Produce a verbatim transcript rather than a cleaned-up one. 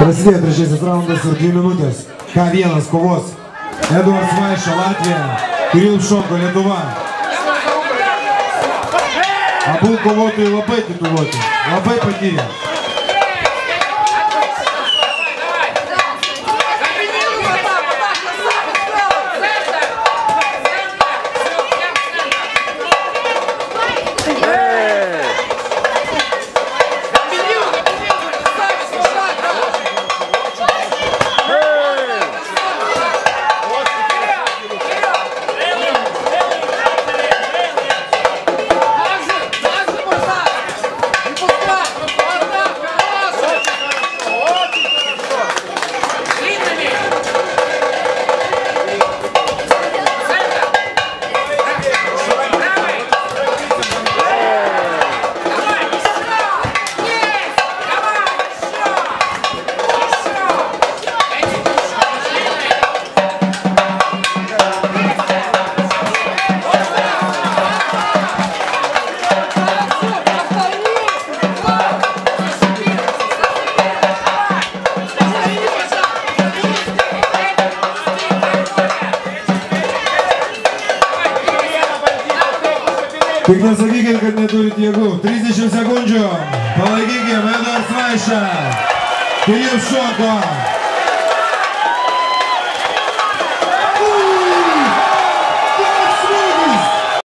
Prasidėjo trečiasis raundas ir dvi minutės. K vienas kovos. Eduardas Vaiša, Latvija. Kiril Šonko, Lietuva. Abu kovotojai labai tituluoti, labai patyrę. Tik nesakykit, kad neturit jėgų. trisdešimt sekundžių. Palaikykim Eduardas Vaiša. Kiril Šonko.